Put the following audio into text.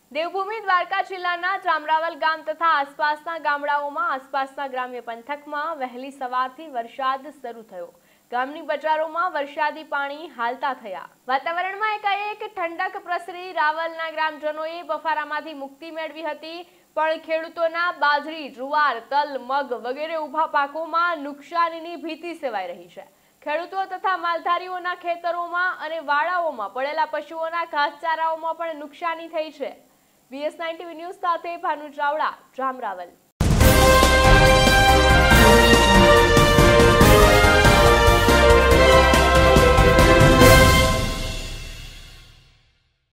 દેવભૂમિ દ્વારકા જિલ્લાના જામરાવલ ગામ તથા આસપાસના ગામડાઓમાં આસપાસના ગ્રામ્ય પંથકમાં વહેલી સવારથી વરસાદ શરૂ થયો। ગામની બજારોમાં વરસાદી પાણી હાલતા થયા। વાતાવરણમાં એકાએક ઠંડક પ્રસરી રાવલના ગ્રામજનોએ બફારામાંથી મુક્તિ મેળવી હતી। પણ ખેડૂતોના બાજરી, જુવાર, તલ, મગ વગેરે ઊભા પાકોમાં નુકસાનીની ભીતિ સેવાઈ રહી છે। ખેડૂતો તથા માલધારીઓના ખેતરોમાં અને વાડાઓમાં પડેલા પશુઓના ઘાસચારાઓમાં પણ નુકસાની થઈ છે। BS9 TV ન્યૂઝ સાથે ભાનુ ચાવડા, જામરાવલ।